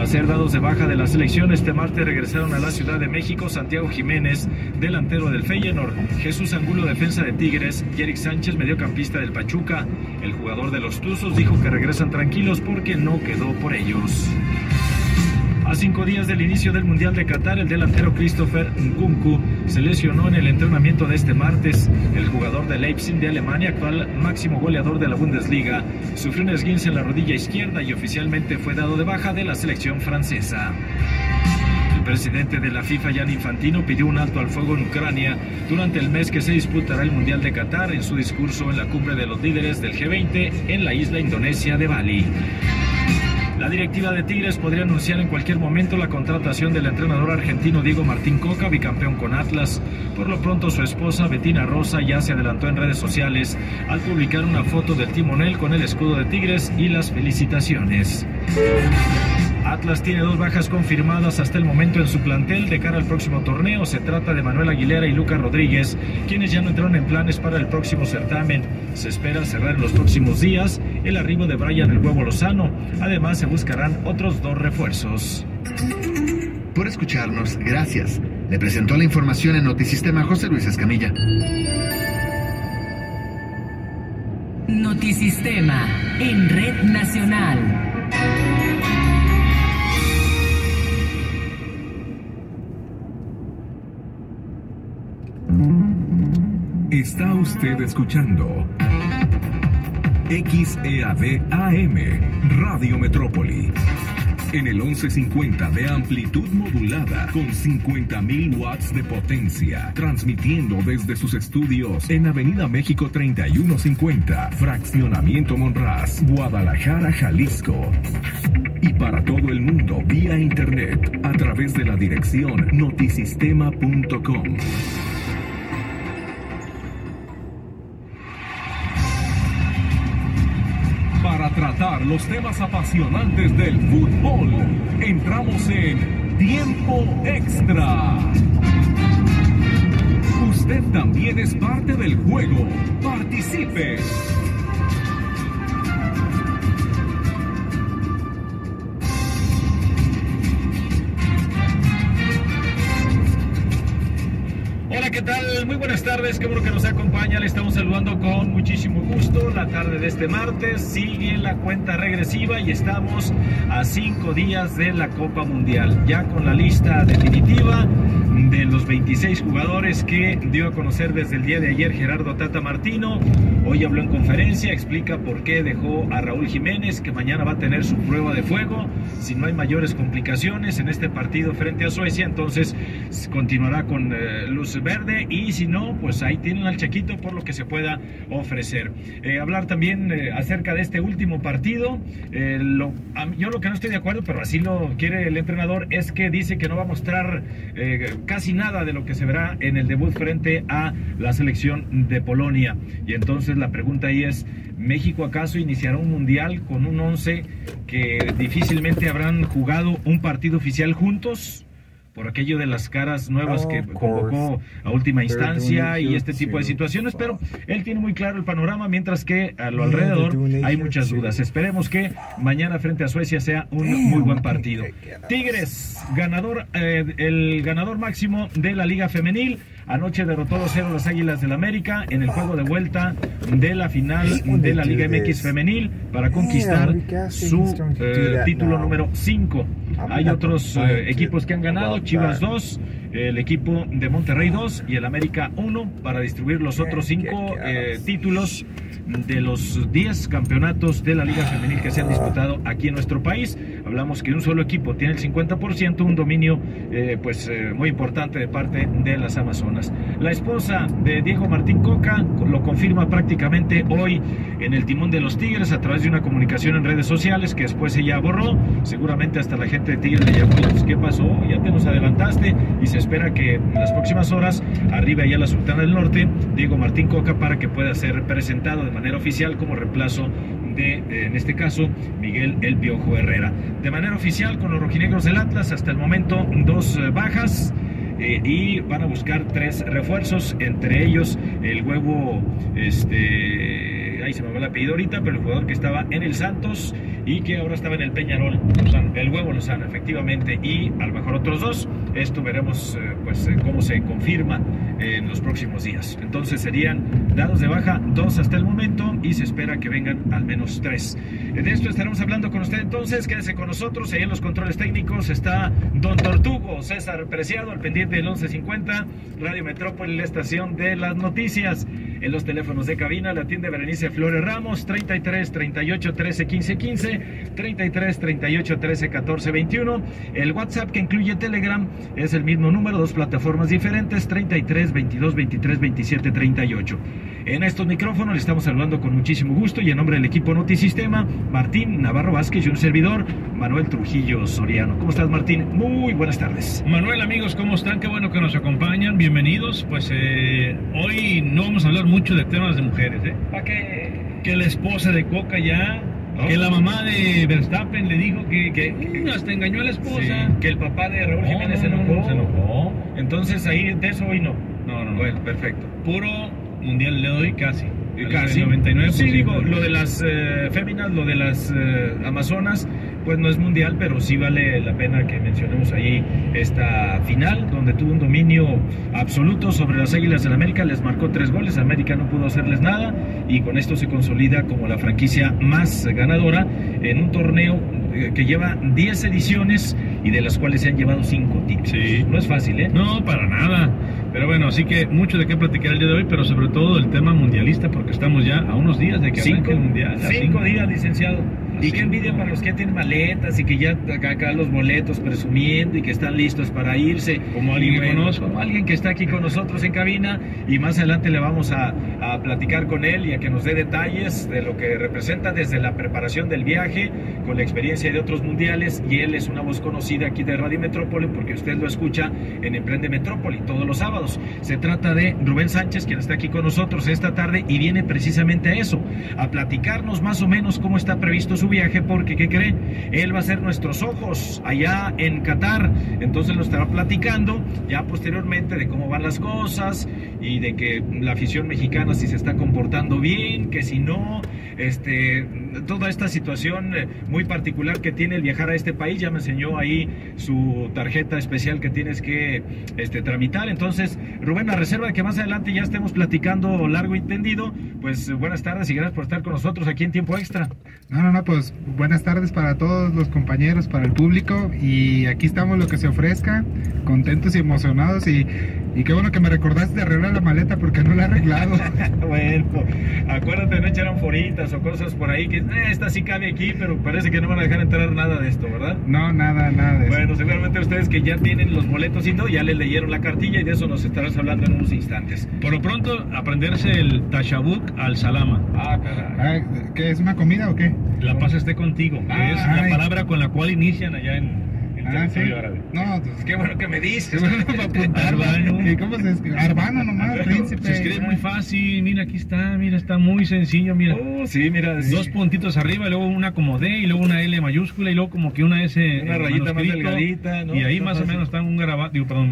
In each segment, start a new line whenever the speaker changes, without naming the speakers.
Tras ser dados de baja de la selección, este martes regresaron a la Ciudad de México Santiago Jiménez, delantero del Feyenoord, Jesús Angulo, defensa de Tigres, y Eric Sánchez, mediocampista del Pachuca. El jugador de los Tuzos dijo que regresan tranquilos porque no quedó por ellos. A 5 días del inicio del Mundial de Qatar, el delantero Christopher Nkunku se lesionó en el entrenamiento de este martes. El jugador de Leipzig de Alemania, actual máximo goleador de la Bundesliga, sufrió un esguince en la rodilla izquierda y oficialmente fue dado de baja de la selección francesa. El presidente de la FIFA, Gianni Infantino, pidió un alto al fuego en Ucrania durante el mes que se disputará el Mundial de Qatar en su discurso en la cumbre de los líderes del G20 en la isla indonesia de Bali. La directiva de Tigres podría anunciar en cualquier momento la contratación del entrenador argentino Diego Martín Coca, bicampeón con Atlas. Por lo pronto, su esposa Bettina Rosa ya se adelantó en redes sociales al publicar una foto del timonel con el escudo de Tigres y las felicitaciones. Atlas tiene 2 bajas confirmadas hasta el momento en su plantel de cara al próximo torneo. Se trata de Manuel Aguilera y Lucas Rodríguez, quienes ya no entraron en planes para el próximo certamen. Se espera cerrar en los próximos días el arribo de Brian El Huevo Lozano. Además, se buscarán otros 2 refuerzos.
Por escucharnos, gracias. Le presentó la información en Notisistema José Luis Escamilla.
Notisistema en Red Nacional.
Está usted escuchando XEAD AM, Radio Metrópoli, en el 1150 de amplitud modulada con 50.000 watts de potencia, transmitiendo desde sus estudios en Avenida México 3150, Fraccionamiento Monraz, Guadalajara, Jalisco. Y para todo el mundo vía internet a través de la dirección notisistema.com. Para tratar los temas apasionantes del fútbol, entramos en Tiempo Extra. Usted también es parte del juego. Participe.
Hola, ¿qué tal? Muy buenas tardes, qué bueno que nos acompaña. Le estamos saludando con muchísimo gusto. La tarde de este martes sigue la cuenta regresiva y estamos a 5 días de la Copa Mundial, ya con la lista definitiva de los 26 jugadores que dio a conocer desde el día de ayer Gerardo Tata Martino. Hoy habló en conferencia, explica por qué dejó a Raúl Jiménez, que mañana va a tener su prueba de fuego, si no hay mayores complicaciones en este partido frente a Suecia, entonces continuará con luz verde, y si no, pues ahí tienen al Chaquito por lo que se pueda ofrecer. Hablar también acerca de este último partido. Yo lo que no estoy de acuerdo, pero así lo quiere el entrenador, es que dice que no va a mostrar casi nada de lo que se verá en el debut frente a la selección de Polonia. Y entonces la pregunta ahí es, ¿México acaso iniciará un mundial con un 11 que difícilmente habrán jugado un partido oficial juntos? Por aquello de las caras nuevas que convocó a última instancia y este tipo de situaciones, pero él tiene muy claro el panorama, mientras que a lo alrededor hay muchas dudas. Esperemos que mañana frente a Suecia sea un muy buen partido. Tigres, ganador, el ganador máximo de la Liga Femenil. Anoche derrotó 2-0 las Águilas del América en el juego de vuelta de la final de la Liga MX Femenil para conquistar su título número 5. Hay otros equipos que han ganado, Chivas 2, el equipo de Monterrey 2 y el América 1, para distribuir los otros 5 títulos de los 10 campeonatos de la Liga Femenil que se han disputado aquí en nuestro país. Hablamos que un solo equipo tiene el 50%, un dominio muy importante de parte de las Amazonas. La esposa de Diego Martín Coca lo confirma prácticamente hoy en el timón de los Tigres a través de una comunicación en redes sociales que después ella borró. Seguramente hasta la gente de Tigres le llamó, pues, ¿qué pasó? Ya te nos adelantaste, y se espera que en las próximas horas arribe allá la Sultana del Norte Diego Martín Coca para que pueda ser presentado de manera oficial como reemplazo de, en este caso, Miguel El Piojo Herrera. De manera oficial, con los rojinegros del Atlas, hasta el momento 2 bajas. Y van a buscar 3 refuerzos, entre ellos el huevo, ahí se me va el apellido ahorita, pero el jugador que estaba en el Santos y que ahora estaba en el Peñarol, el Huevo Lozano, efectivamente, y a lo mejor otros 2. Esto veremos cómo se confirma en los próximos días. Entonces serían dados de baja 2 hasta el momento y se espera que vengan al menos 3. De esto estaremos hablando con usted entonces. Quédese con nosotros. Ahí en los controles técnicos está Don Tortugo, César Preciado, al pendiente del 1150, Radio Metrópoli, la estación de las noticias. En los teléfonos de cabina la atiende Berenice Flores Ramos, 33 38 13 15 15, 33 38 13 14 21. El WhatsApp, que incluye Telegram, es el mismo número, 2 plataformas diferentes, 33 22 23 27 38. En estos micrófonos le estamos saludando con muchísimo gusto y en nombre del equipo Notisistema, Martín Navarro Vázquez y un servidor, Manuel Trujillo Soriano. ¿Cómo estás, Martín? Muy buenas tardes.
Manuel, amigos, ¿cómo están? Qué bueno que nos acompañan. Bienvenidos. Pues hoy no vamos a hablar mucho de temas de mujeres, ¿eh?
¿Para qué?
Que la esposa de Coca ya... ¿No? Que la mamá de Verstappen le dijo que hasta engañó a la esposa.
Sí, que el papá de Raúl Jiménez se enojó. Entonces ahí de eso hoy no.
No.
Bueno, perfecto.
Puro mundial le doy casi.
Casi.
El 99%.
Sí, digo, lo de las féminas, lo de las amazonas, pues no es mundial, pero sí vale la pena que mencionemos ahí esta final, donde tuvo un dominio absoluto sobre las Águilas del América, les marcó 3 goles, América no pudo hacerles nada, y con esto se consolida como la franquicia más ganadora en un torneo que lleva 10 ediciones y de las cuales se han llevado 5 títulos.
Sí.
No es fácil, ¿eh?
No, para nada. Pero bueno, así que mucho de qué platicar el día de hoy, pero sobre todo el tema mundialista, porque estamos ya a unos días de que arranque el mundial.
5 días, licenciado. Y qué envidia para los que ya tienen maletas y que ya acá los boletos presumiendo y que están listos para irse.
Como alguien que conozco.
Como alguien que está aquí con nosotros en cabina, y más adelante le vamos a platicar con él y a que nos dé detalles de lo que representa desde la preparación del viaje, con la experiencia de otros mundiales, y él es una voz conocida aquí de Radio Metrópoli porque usted lo escucha en Emprende Metrópoli todos los sábados. Se trata de Rubén Sánchez, quien está aquí con nosotros esta tarde y viene precisamente a eso, a platicarnos más o menos cómo está previsto su viaje, porque ¿qué cree? Él va a ser nuestros ojos allá en Qatar, entonces nos estará platicando ya posteriormente de cómo van las cosas y de que la afición mexicana si se está comportando bien, que si no, toda esta situación muy particular que tiene el viajar a este país. Ya me enseñó ahí su tarjeta especial que tienes que tramitar. Entonces, Rubén, a reserva de que más adelante ya estemos platicando largo y tendido, pues buenas tardes y gracias por estar con nosotros aquí en Tiempo Extra.
No, pues buenas tardes para todos los compañeros, para el público, y aquí estamos lo que se ofrezca, contentos y emocionados, y qué bueno que me recordaste de arreglar la maleta porque no la he arreglado.
Bueno, acuérdate de no echar anforitas o cosas por ahí que esta sí cabe aquí, pero parece que no van a dejar entrar nada de esto, ¿verdad?
No, nada de eso.
Bueno, seguramente ustedes que ya tienen los boletos y no, ya les leyeron la cartilla y de eso nos estarás hablando en unos instantes.
Por lo pronto, aprenderse el Tashabuk al Salama.
Caray. ¿Qué es una comida o qué?
La paz esté contigo, que es la palabra con la cual inician allá en territorio árabe.
No, pues
qué bueno que me dices.
Arbano.
¿Y cómo se escribe? Arbano nomás, príncipe.
Se escribe muy fácil, mira, aquí está, mira, está muy sencillo, mira.
Oh, sí, mira.
2 puntitos arriba, y luego una como D, y luego una L mayúscula, y luego como que una S.
Una rayita más delgadita, ¿no?
Y ahí más o menos está un garabato,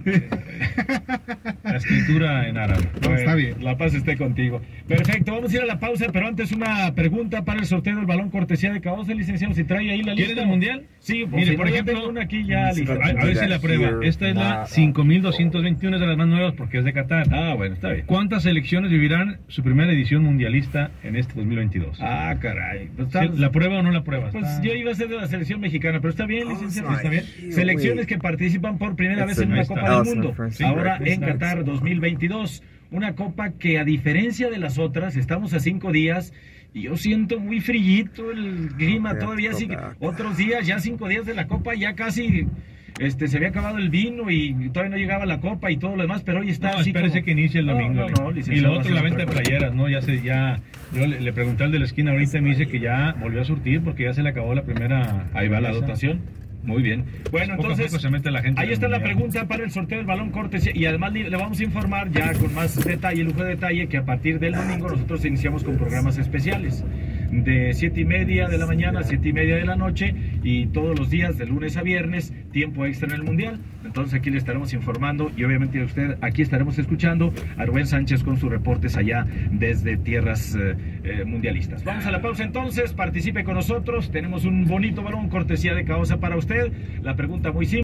la escritura en árabe.
No, está bien.
La paz esté contigo. Perfecto, vamos a ir a la pausa, pero antes una pregunta para el sorteo del balón cortesía de Cabosa, licenciado, si trae ahí la lista.
¿Quiere el mundial?
Sí,
mire,
si
por
no,
ejemplo,
tengo una aquí ya lista.
A ver si la prueba. Esta es la 5221, es de las más nuevas porque es de Qatar.
Ah, bueno, está bien.
¿Cuántas selecciones vivirán su primera edición mundialista en este 2022?
Ah, caray. Pues,
¿la prueba o no la prueba?
Pues yo iba a ser de la selección mexicana, pero está bien, licenciado, está bien. Selecciones que participan por primera vez en una Copa del Mundo, ahora en Qatar 2022. Una copa que, a diferencia de las otras, estamos a 5 días y yo siento muy frillito el clima todavía. Así, otros días, ya 5 días de la copa, ya casi se había acabado el vino y todavía no llegaba la copa y todo lo demás, pero hoy está así.
Espérese que inicie el domingo. Y lo otro, la venta de playeras, ¿no? Yo le pregunté al de la esquina ahorita y me dice que ya volvió a surtir porque ya se le acabó la primera.
Ahí va la dotación. Muy bien. Bueno, entonces,
se mete la gente,
ahí está la pregunta para el sorteo del balón cortesía, y además le vamos a informar ya con más detalle, lujo de detalle, que a partir del domingo nosotros iniciamos con programas especiales. de 7:30 de la mañana a 7:30 de la noche, y todos los días de lunes a viernes, tiempo extra en el Mundial. Entonces aquí le estaremos informando, y obviamente usted aquí estaremos escuchando a Rubén Sánchez con sus reportes allá desde tierras mundialistas. Vamos a la pausa entonces, participe con nosotros, tenemos un bonito balón cortesía de Caosa para usted. La pregunta muy simple.